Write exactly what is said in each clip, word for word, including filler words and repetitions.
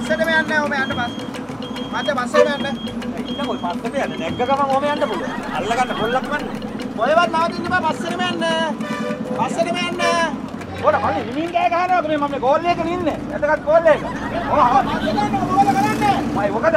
පස්සට මේ යන්නේ ඔබ යන්න පස්ස. මට පස්සට යන්න. ඉන්න කොයි පස්සට යන්නේ? නැග්ග ගමන් ඔබ යන්න පුළුවන්. අල්ල ගන්න පොල්ලක් වන්නේ. ඔයවත් නවතින්න බා පස්සට මේ යන්න. පස්සට මේ යන්න. ඔර මල්ලි නිමින් ගෑ ගහනවා මේ මම ගෝල් එකක ඉන්නේ. එතකත් ගෝල් එක. ඔව් හා පස්සට යන්න මොකද කරන්නේ? මයි මොකද?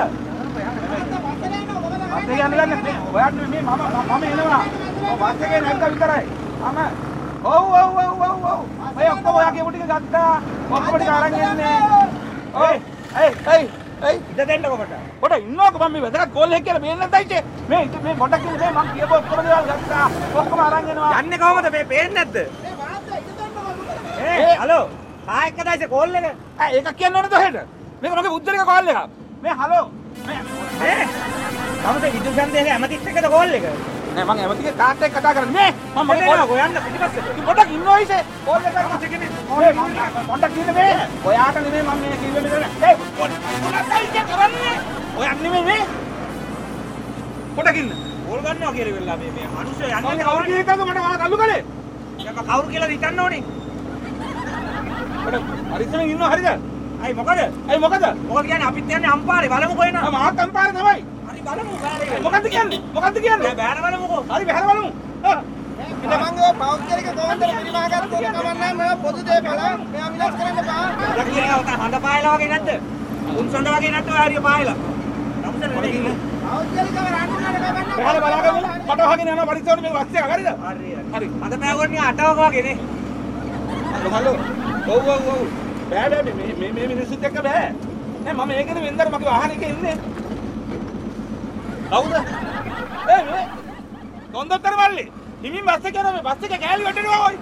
පස්සට යන්න මොකද කරන්නේ? පස්සේ යන්න ගන්න. ඔයාට මේ මම මම එනවා. ඔව් බස් එකේ නැග්ග විතරයි. මම ඔව් ඔව් ඔව් ඔව් ඔව්. මම ඔක්කොම ඔයාගේ මුටික ගත්තා. ඔක්කොම ටික අරන් එන්නේ. ඔය් එයි එයි එයි ඉත දෙන්න කොකට. කොට ඉන්නකො මම මේ වැදගත් ගෝල් එක කියලා මේ නැද්දයි චේ. මේ මේ පොඩක් ඉන්නේ මම කියපුව ඔක්කොම දේවල් ගත්තා. ඔක්කොම අරන් එනවා. යන්නේ කොහමද මේ පේන්නේ නැද්ද? මේ වාද්දා ඉත දෙන්න මොකද? ඒ හලෝ. ආ එක්කදයිසේ කෝල් එක. ආ ඒක කියන්න ඕනද ඔහෙට? මේක මගේ උද්දරික කෝල් එකක්. මේ හලෝ. මේ මේ කවුද විදුලි සන්දේහය ඇමතිත් එක්කද කෝල් එක? නෑ මම ඇමතිගේ කාට් එක කතා කරන්නේ. මම මම කෝල් ගොයන්න පිටිපස්සේ. පොඩක් ඉන්නෝ ඉසේ. කෝල් එක කරලා තිකනේ. පොඩක් ඉන්න මේ. ඔයාට නෙමෙයි මම මේ කිව්වේ මෙතන. ඒ පොඩක් ඉන්න කරන්නේ. ඔයන් නෙමෙයි මේ. පොඩක් ඉන්න. කෝල් ගන්නවා කියලා වෙලා මේ මේ මිනිස්සු යන්නේ කවුරු කියන එකද මට මාව කල්ලු කලේ. ඒක කවුරු කියලා හිතන්න ඕනේ. පොඩක් හරිසෙන් ඉන්නව හරිද? අයි මොකද? අයි මොකද? මොකද කියන්නේ අපිත් යන්නේ අම්පාරේ බලමු කොහෙන. ආ මාත් අම්පාරේ තමයි. හරි බලමු බෑරේ. මොකද්ද කියන්නේ? මොකද්ද කියන්නේ? බෑර බලමුකෝ. හරි බෑර බලමු. ඉතින් මම ඔය පෞද්ගලික කොන්දර පිළිමා ගත්තොත් කමන්නේ මම පොදු දේපල මෙයා විනාශ කරන්න බෑ. ඔයා කියන්නේ ඔතන හඳ පායලා වගේ නැද්ද? උන් සොඬ වගේ නැද්ද ඔය හරිය පායලා? නමුත් නෙමෙයි. පෞද්ගලිකව රණ්ඩු කරන්න බෑ. බෑර බලාගමු. මට වහගෙන යනවා පරිස්සමට මේ බස් එක හරිද? හරි හරි. හඳ පෑගොන්නේ අටවක වගේ නේ. Hello hello. ඔව් ඔව් ඔව්. බෑ බෑ මේ මේ මේ මිනිස්සුත් එක්ක බෑ. නෑ මම ඒකනේ වෙන්දර මගේ වාහනේ එකේ ඉන්නේ. කවුද? ඒ මේ කොන්දොත්තර මල්ලි. හිමින් බස් එක යනවා මේ බස් එක කෑලි වැටෙනවා ඔයි.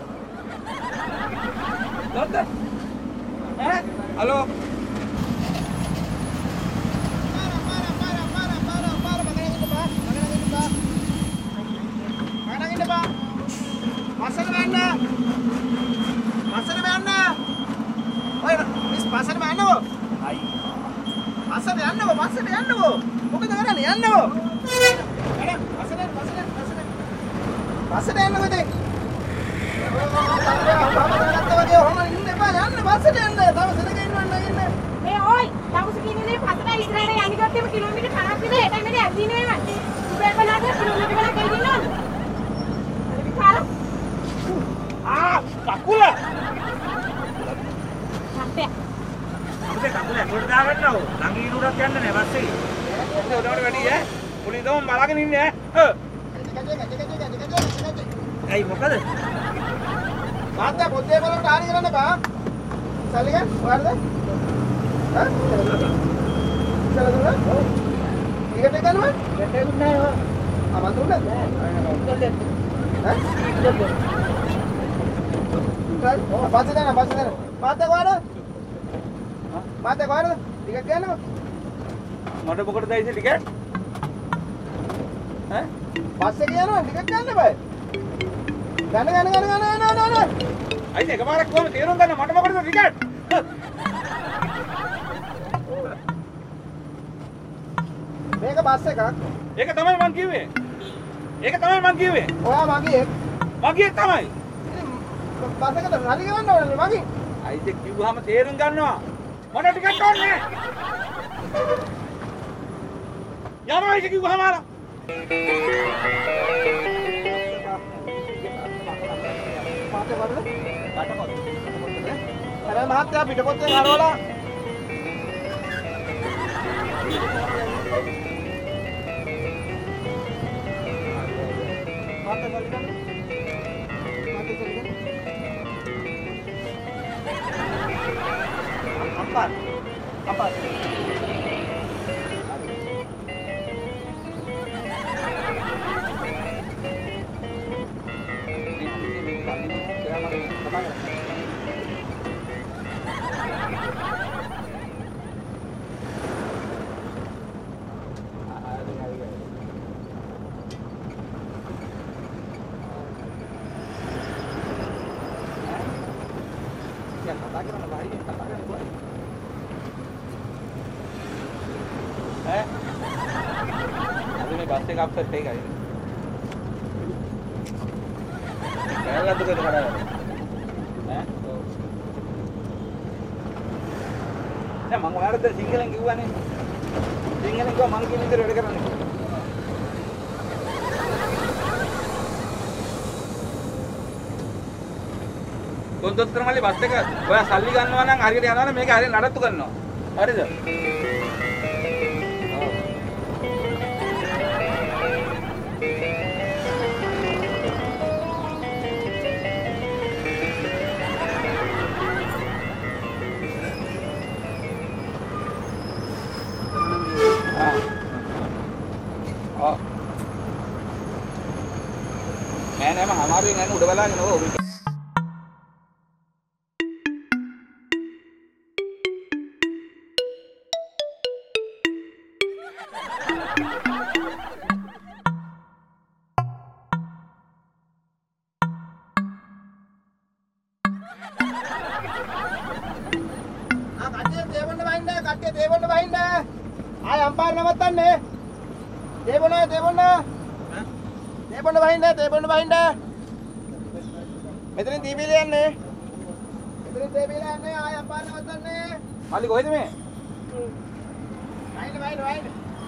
දොත්ත. ඈ හලෝ. පස්සට වෙන්න. පස්සට වෙන්න. ඔය මිස් පස්සට යන්නකෝ. අයි. පස්සට යන්නකෝ පස්සට යන්නකෝ. මොකද කරන්නේ යන්නකෝ. එඩ පස්සට පස්සට පස්සට. පස්සට යන්නකෝ ඉතින්. ඔයාලට වගේ ඔහම ඉන්න එපා යන්න පස්සට යන්න. තව සෙනග ඉන්නවන්න ඉන්න. මේ ඔයි දවස් කින්නේ පස්සට ඉස්සරහට යන්නේ ගත්තම කිලෝමීටර් පනහක් විතර එතන මෙතන ඇදින්නේ මම. උඹේ බලන්න කිලෝමීටර් ගණන් කයි දිනනවද? විකාර. ආ කකුල. අපේ අපේ කකුල ඇතුලට දාගන්නව. ළඟ ඉරුරක් යන්න නෑ බස් එකේ. ඒක උඩට වැඩි ඈ. පුලිස් දවම් බලාගෙන ඉන්නේ ඈ. ඇයි මොකද? තාත්තා පොතේ බලන්න හරි කරන්න බා. සල්ලි ගන්න. ඔයාලද? හා? සල්ලි දුන්නා? ඔව්. ටිකට් එක ගන්නවද? ටිකට් එක දුන්නේ නෑ. ආ මන් දුන්නා? නෑ. හා? ඔව් පස්සේ දාන්න පස්සේ දාන්න. තාත්තා කොහරද? තාත්තා කොහරද? ටිකට් ගන්නව? මට මොකටද ඇයිද ටිකට්? ඈ? පස්සේ කියනවා ටිකට් ගන්න බෑ. ගන්න ගන්න ගන්න ගන්න ගන්න ගන්න. අයිද එකපාරක් කොහොම තේරුම් ගන්න මට මොකටද ටිකට්? මේක බස් එකක්. ඒක තමයි මං කිව්වේ. ඒක තමයි මං කිව්වේ. ඔයා මගේ මගේ තමයි. බස් එකට හරි ගවන්න ඕනේ මගේ. අයිද කිව්වහම තේරුම් ගන්නවා. මට ටිකට් ඕනේ නෑ. යනවා ඒක කිව්වහම ආලා. මාතේ වරද? බටකොත්. අර මහත්තයා පිටපොත්තෙන් හරවලා මාතේ වරද? මාතේ වරද? අම්පා. අම්පා. ඈ අද මේ බස් එක අප්සෙට් එකයි. කැලලත් දුකද කඩාවැටෙන්නේ. ඈ ඔව්. දැන් මම ඔයාලට සිංහලෙන් කිව්වනේ. සිංහලෙන් කිව්වා මම කියන විදිහට වැඩ කරන්න. කොන්දොස්තර මල්ලි බස් එක ඔයා සල්ලි ගන්නවා නම් හරියට යනවා නම් මේක හරියට නඩත්තු කරනවා. හරිද? නෑ නෑ මම අමාරුවෙන් යන්නේ උඩ බලාගෙන ඕ කට්ටිය දේවොන්න වහින්න ආය අම්පාර නවත්තන්නේ දේවොන්න දේවොන්න දේවොන්න වහින්න දේවොන්න වහින්න මෙතනින් දීපිල යන්නේ මෙතනින් දීපිල යන්නේ ආය අම්පාර නවත්තන්නේ මල්ලි කොහෙද මේ වහින්න වහින්න වහින්න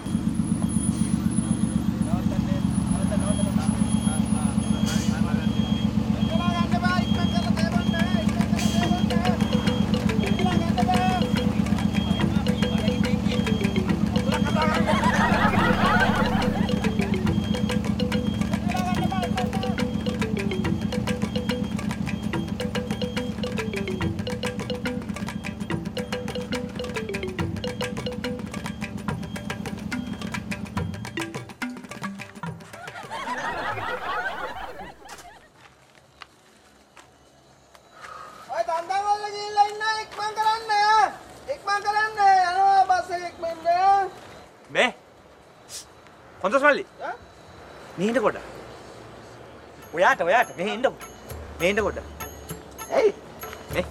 කොන්දොස් මල්ලි මේ ඉන්න කොට ඔයාට ඔයාට මේ ඉන්න මේ ඉන්න කොට ඇයි මේ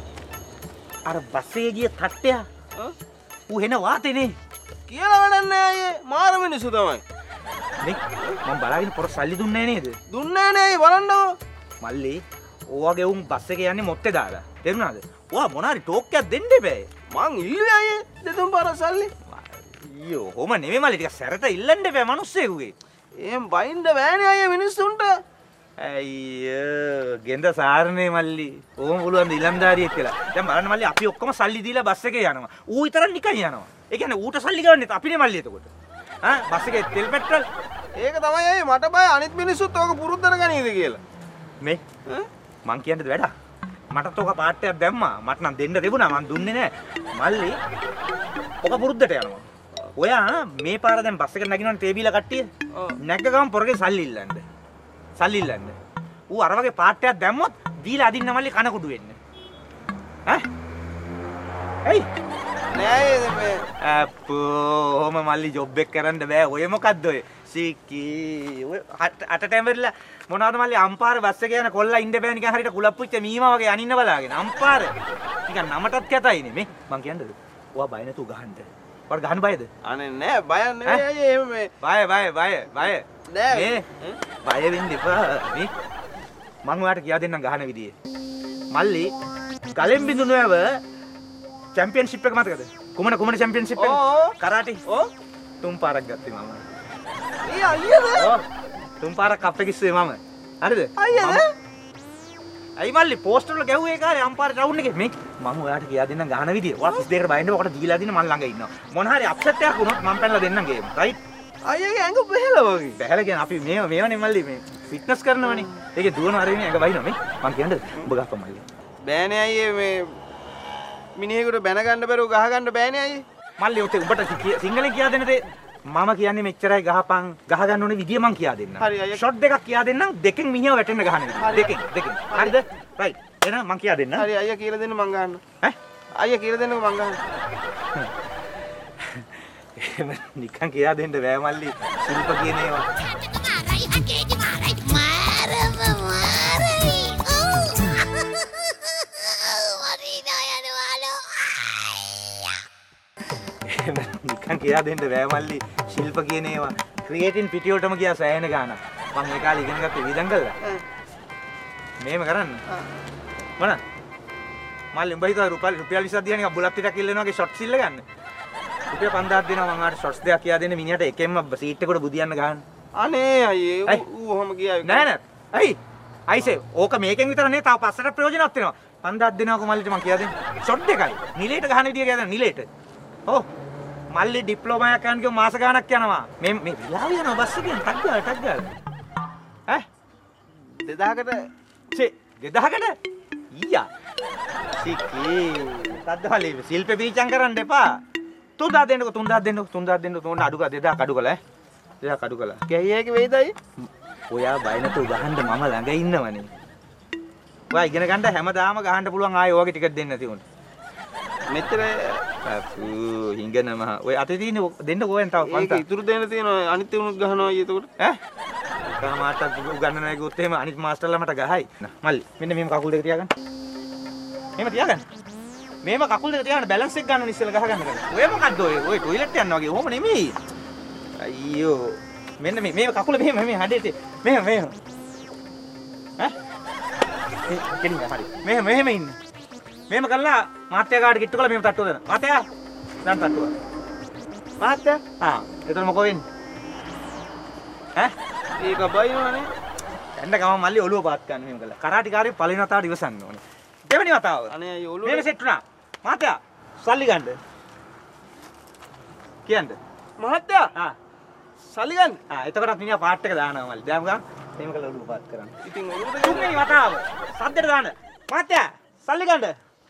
අර බස් එකේ ගිය තට්ටයා ඌ එන වාතේනේ කියලා වැඩක් නෑ අයියේ මාර මිනිස්සු තමයි මේ මම බලාගෙන පොර සල්ලි දුන්නේ නේද දුන්නේ නෑ බලන්නකො මල්ලි ඕවගේ උන් බස් එකේ යන්නේ මොත්තේ දාලා තේරුණාද ඔයා මොනාරි ටෝක් එකක් දෙන්න එපා මං ඉල්ලුවේ අයියේ දෙතුන් පාර සල්ලි අයියෝ කොහම නෙමෙයි මල්ලි ටික සැරට ඉල්ලන්න එපා මිනිස්සෙකුගේ එහෙන් බයින්න බෑනේ අයියේ මිනිස්සුන්ට අයියෝ ගෙන්ද සාරනේ මල්ලි කොහොම පුළුවන්ද ඉලන්දාරියෙක් කියලා දැන් බලන්න මල්ලි අපි ඔක්කොම සල්ලි දීලා බස් එකේ යනවා ඌ විතරක් නිකන් යනවා ඒ කියන්නේ ඌට සල්ලි ගන්නෙත් අපිනේ මල්ලි එතකොට ආ බස් එකේ තෙල් පෙට්‍රල් ඒක තමයි අයියේ මට බය අනිත් මිනිස්සුත් ඕක පුරුද්දට ගනීද කියලා මේ මං කියන්නේද වැඩක් මටත් ඔක පාට් එකක් දැම්මා මට නම් දෙන්න තිබුණා මං දුන්නේ නැහැ මල්ලි ඔක පුරුද්දට යනවා ඔයා මේ පාර දැන් බස් එකට නැගිනවනේ තේ බීලා කට්ටිය නැග්ග ගමන් පොරගේ සල්ලි ඉල්ලන්න සල්ලි ඉල්ලන්න ඌ අර වගේ පාට් එකක් දැම්මොත් දීලා අදින්න මල්ලි කන කුඩු වෙන්න ඈ එයි නෑ මේ අප්පෝ ඔහම මල්ලි ජොබ් එක කරන්න බෑ ඔය මොකද්ද ඔය සීකී ඔය අට ටැම්බර්ලා මොනවද මල්ලි අම්පාර බස් එකේ යන කොල්ලා ඉන්න බෑ නිකන් හරියට කුලප්පුච්ච මීමා වගේ අනින්න බලාගෙන අම්පාර නිකන් නමටත් කැතයිනේ මේ මං කියන්නද ඔයා බය නැතුව ගහන්න ඔයාට ගහන්න බයද අනේ නෑ බය නෙවෙයි අයියේ එහෙම මේ බය බය බය බය නෑ මේ බය වෙන්න එපා මේ මං ඔයාට කියා දෙන්නම් ගහන විදිය මල්ලි ගලෙන් බිඳුනව චැම්පියන්ෂිප් එක මතකද කුමන කුමන චැම්පියන්ෂිප් එක කරාටි ඔව් තුන් පාරක් ගත්තේ මම ඊ අයියද ඔව් තුන් පාරක් කප් එක ඉස්සුවේ මම හරිද අයියද අයි මල්ලි පෝස්ටර් වල ගැහුවේ කාලේ අම්පාර ග්‍රවුන්ඩ් එකේ මේ මම ඔයාට කියා දෙන්නම් ගහන විදිය ඔයා තිස් දෙකකට බයින්න ඔකට දීලා දින මන් ළඟ ඉන්නවා මොන හරි අප්සෙට් එකක් වුණොත් මම පැනලා දෙන්නම් ගේම රයිට් අයියගේ ඇඟ බෙහෙලා වගේ බැහැලා කියන්නේ අපි මේ මේවනේ මල්ලි මේ ෆිට්නස් කරනවනේ ඒකේ දුවන හරියනේ ඇඟ බයිනවා මේ මං කියන්නේ ඔබ ගහපන් මල්ලි බෑනේ අයියේ මේ මිනිහෙකුට බැන ගන්න බැරුව ගහ ගන්න බෑනේ අයියේ මල්ලි ඔතේ උඹට සිංහලෙන් කියා දෙන්න දේ මම කියන්නේ මෙච්චරයි ගහපන් ගහ ගන්න ඕනේ විදිය මං කියා දෙන්නම් හරි අයියා ෂොට් දෙකක් කියා දෙන්නම් දෙකෙන් මිනිහව වැටෙන්න ගහන විදිය දෙකෙන් දෙකෙන් හරිද රයිට් එහෙනම් මං කියා දෙන්නම් හරි අයියා කියලා දෙන්න මං ගන්න ඈ අයියා කියලා දෙන්නකෝ මං ගන්න එහෙම නිකන් කියා දෙන්න බෑ මල්ලි ශිල්ප කියන ඒවා නිකන් කියා දෙන්න බෑ මල්ලි ශිල්ප කියන ඒවා ක්‍රියේටින් පිටියටම ගියා සෑහෙන ගානක් මම ඒ කාලේ ඉගෙන ගත්තේ විදංගල්ලා මේම කරන්න මොන මල්ලි උඹ හිතුවා රුපියල් රුපියල් විස්සක් දීලා නිකන් බුලත් ටිකක් ඉල්ලනවා වගේ ෂොට්ස් ඉල්ල ගන්න. රුපියල් පන්දාහක් දෙනවා මම ආට ෂොට්ස් දෙකක් කියා දෙන්න මිනිහට එකෙන්ම සීට් එකට බුදියන්න ගහන්න. අනේ අයියේ ඌ ඔහම කියාවි. නෑ නෑ. ඇයි? අයිසේ ඕක මේකෙන් විතර නේ තව පස්සට ප්‍රයෝජනවත් වෙනවා. පන්දාහක් දෙනවකෝ මල්ලිට මං කියා දෙන්න. ෂොට් දෙකයි. නිලේට ගහන විදිය කියා දෙන්න නිලේට. ඔව්. මල්ලි ඩිප්ලෝමා එකක් යන කිව්ව මාස ගාණක් යනවා. මේ මේ විලාව යනවා බස් එකෙන් ටක් ගාලා ටක් ගාලා. ඈ දෙදහකට චේ දෙදහකට ඊයා. සිකේ. තද්දවලේ ශිල්පේ බීචම් කරන්න එපා. තුන්දහක් දෙන්නකෝ තුන්දහක් දෙන්නකෝ තුන්දහක් දෙන්න තෝන්න අඩු කර දෙදහක් අඩු කළා ඈ. දෙදහක් අඩු කළා. කැහියක වෙයිදයි? ඔයා බය නැතුව ගහන්න මම ළඟ ඉන්නවනේ. ඔයා ඉගෙන ගන්න හැමදාම ගහන්න පුළුවන් ආයේ ඔයගේ ටිකට් දෙන්න නැති උන්ට. මෙච්චර අප්පු හිඟනම ඔය අතේ තියෙන දෙන්න කොහෙන් තව පන්ත. ඒක ඉතුරු දෙන්න තියෙනවා අනිත් උනුත් ගහනවා ඊ එතකොට. ඈ? කාමාටත් උගන්නනවා කිව්වොත් එහෙම අනිත් මාස්ටර්ලා මට ගහයි. නා මල්ලි මෙන්න මෙහෙම කකුල් දෙක තියාගන්න. මෙහෙම තියාගන්න. මෙහෙම කකුල් දෙක තියාගන්න බැලන්ස් එක ගන්න ඕනේ ඉස්සෙල්ලා ගහ ගන්න ගන්න. ඔය මොකද්ද ඔය? ඔය টয়ලට් යනවා වගේ. ඔහොම නෙමෙයි. අයියෝ. මෙන්න මේ මේ කකුල මෙහෙම මෙහෙම හදේට මෙහෙම මෙහෙම. ඈ? ඒ කෙලින් හරි. මෙහෙම මෙහෙම ඉන්න. මෙහෙම කළා මාත්‍යා කාට කිට්ටු කළා මෙහෙම තට්ටුව දෙන්න. මාත්‍යා දැන් තට්ටුව. මාත්‍යා? ආ එතන මොකෝ වෙන්නේ? ඈ? ඒක බයිනවනේ. එන්න ගම මල්ලි ඔළුව පාත් ගන්න මෙහෙම කළා. කරාටි කාර්යය පළවෙනි වතාවට ඉවසන්න ඕනේ. දෙවෙනි වතාව. අනේ අය ඔළුව මෙහෙම සෙට් වුණා. මාත්‍යා සල්ලි ගන්න. කියන්න. මහත්තයා ආ සල්ලි ගන්න. ආ එතකොටත් මිනිහා පාට් එක දානවා මල්ලි. දැන් ගා එහෙම කළා ඔළුව පාත් කරන්න. ඉතින් ඔළුවට තුන්වෙනි වතාව. සද්දෙට දාන්න. මාත්‍යා සල්ලි ගන්න.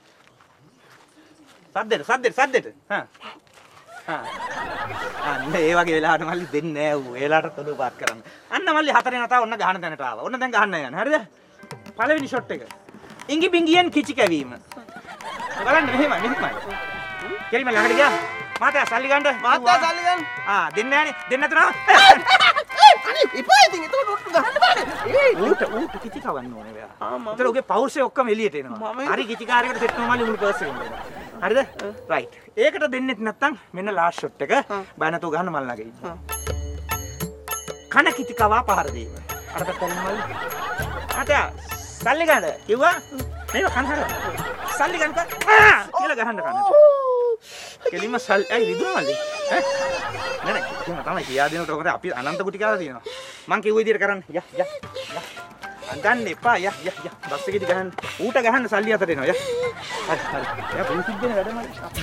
සද්දෙට සද්දෙට සද්දෙට. හා. හා. අන්න ඒ වගේ වෙලාවට මල්ලි දෙන්නේ නෑ ඌ. ඒලාටත් ඔළුව පාත් කරන්න. අන්න මල්ලි හතරෙන් වතාව ඔන්න ගහන තැනට ආවා. ඔන්න දැන් ගහන්න යන්න. හරිද? පළවෙනි ෂොට් එක. ඉංගි බිංගියෙන් කිචි කැවීම. බලන්න මෙහෙමයි මෙහෙමයි. කෙලිම ළඟට ගියා. මාත්‍යා සල්ලි ගන්න. මහත්තයා සල්ලි ගන්න. ආ දෙන්නේ නෑනේ. දෙන්න නැතුණා. අනේ එපා ඉතින් එතකොට උට්ටු ගන්න බෑනේ. ඒ ඌට ඌට කිචි කවන්න ඕනේ මෙයා. ආ මම ඒතර උගේ පෞරුෂය ඔක්කොම එළියට එනවා. හරි කිචි කාර්යයකට සෙට් වෙනවා මල්ලි උණු පර්ස් එකෙන් දෙනවා. හරිද? රයිට්. ඒකට දෙන්නෙත් නැත්තම් මෙන්න ලාස්ට් ෂොට් එක. බය නැතුව ගන්න මල් ළඟ ඉන්න. කන කිචි කවා පහර දීම. අර පැත්තෙන් මල්ලි. ආතයා සල්ලි ගන්න කිව්වා. මේක කන හර. සල්ලි ගන්න කියලා ගහන්න කන. කෙලින්ම සල්ලි ඇයි රිදුන මල්ලි? ඈ? නෑ නෑ එහෙම තමයි කියා දෙනකොට ඔකට අපි අනන්ත කුටි කාලා තියෙනවා. මං කිව්ව විදියට කරන්න. යා යා යා. ගන්න එපා යා යා යා. බස් එකේදී ගහන්න. ඌට ගහන්න සල්ලි අතට එනවා යා. හරි හරි. එයා පොලිසියට දෙන වැඩ මල්ලි.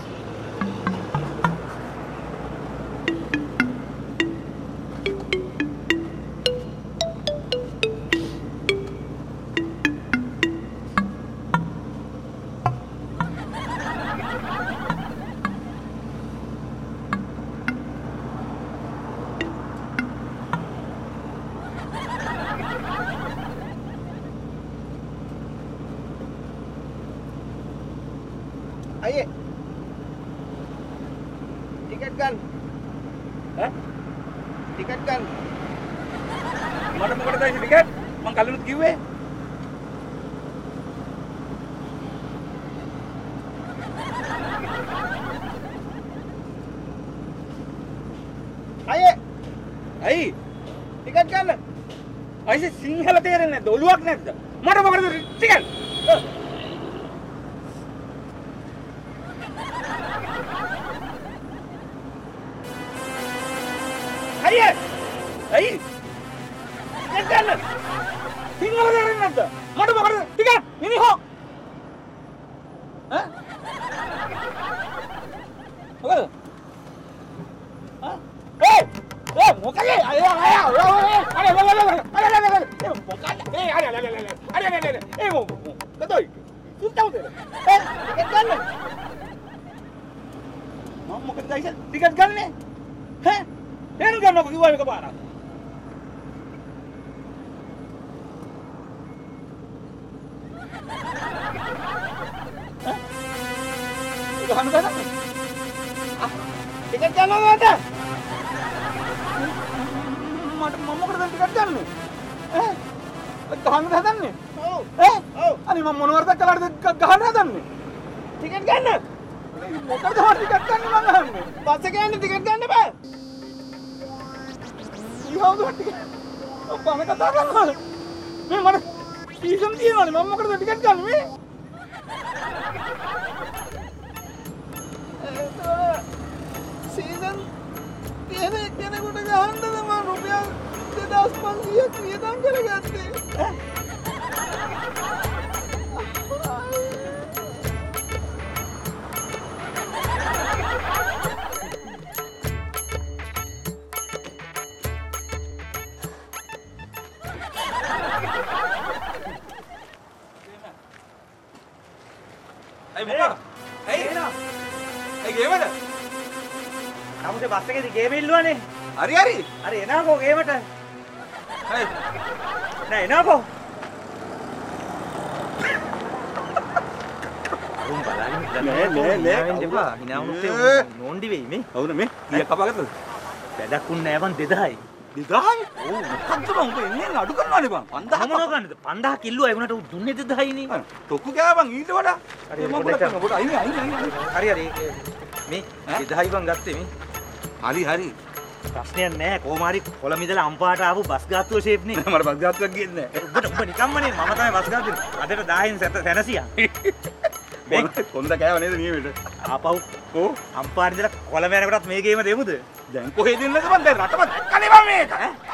අයියේ ටිකට් ගන්න. ඈ? ටිකට් ගන්න. මට මොකටද ඒ ටිකට්? මං කලිනුත් කිව්වේ. අයියේ ඇයි? ටිකට් ගන්න. අයිසේ සිංහල තේරෙන්නේ නැද්ද? ඔලුවක් නැද්ද? මට මොකටද ටිකට්? අයියේ! ඇයි? ටිකට් ගන්න. සිංහල තේරෙන්නේ නැද්ද? මට මොකටද ටිකට්? මිනිහෝ. ඈ? මොකද? ආ? ඒ! ඒ මොකද? අය අය අය අය අර අර අර අර මොකද? ඒ අර අර අර අර අර අර ඒ මොකදයි? සුත්තවද? ඒ ටිකට් ගන්න. මම මොකද දැයිද? ටිකට් ගන්නනේ. ඈ? එන්න ගන්නකො කිව්වා එක පාරක්. ඈ? ඒක හන්න ගන්න. ටිකට් ගන්නවද? මට මම මොකටද ටිකට් ගන්නේ? ඈ? ගහන්න හදන්නේ? ඔව්. ඈ? ඔව්. අනේ මම මොනවද කළාද ගහන්න හදන්නේ? ටිකට් ගන්න. මොකටද මම ටිකට් ගන්න මං අහන්නේ? බස් එකේ යන්න ටිකට් ගන්න බෑ. ඊහවුද ටිකට්? ඔබ මම කතා කරනවා. මේ මට සීසන් තියෙනවානේ මම මොකටද ටිකට් ගන්නේ මේ? සීසන් කියන කෙනෙකුට ගහන්නද මම රුපියල් දෙදාස් පන්සීයක් වියදම් කරගත්තේ. Hey, Muka. Hey. Hey, gimana? Kamu tuh bas එකේදී ගේම ඉල්ලුවානේ. Hari hari. හරි එනකෝ ගේමට. Hey. නෑ එනකෝ. උන් බලන්න නෑ නෑ නෑ දෙපා hina වුණොත් නෝන්ඩි වෙයි මේ. Awuda me. Iya kapagatද? වැඩක් උන් නෑ බං දෙදායි. දෙදායි? ඕ මොකක්ද බං උඹ එන්නේ අඩු කරනවානේ බං. පන්දාහ මොනව කරන්නද? පන්දාහ කිල්ලුවා ඒ වුණාට උන් දුන්නේ දෙදායිනේ. තොක්කු ගෑ බං ඊට වඩා. හරි, මම පොඩ්ඩක් පොඩ්ඩක් පොඩ්ඩක් අයිනේ අයිනේ අයිනේ. හරි හරි මේ දෙදායි බං ගත්තේ මේ. හරි හරි. ප්‍රශ්නයක් නෑ කොහොම හරි කොළඹ ඉඳලා අම්පාට ආපු බස් ගාස්තුව ෂේප් නේ. මට බස් ගාස්තුවක් ගියේ නෑ. ඔබට ඔබ නිකම්මනේ මම තමයි බස් ගාස්තුව. අදට දහයෙන් සැනසියා. මේ කොන්ද කෑව නේද නියමෙට? ආපහු ඕ අම්පාට ඉඳලා කොළඹ යනකොටත් මේ ගේම දෙමුද? දැන් කොහෙද ඉන්නද බං දැන් රටම දැක්කනේ බං මේක.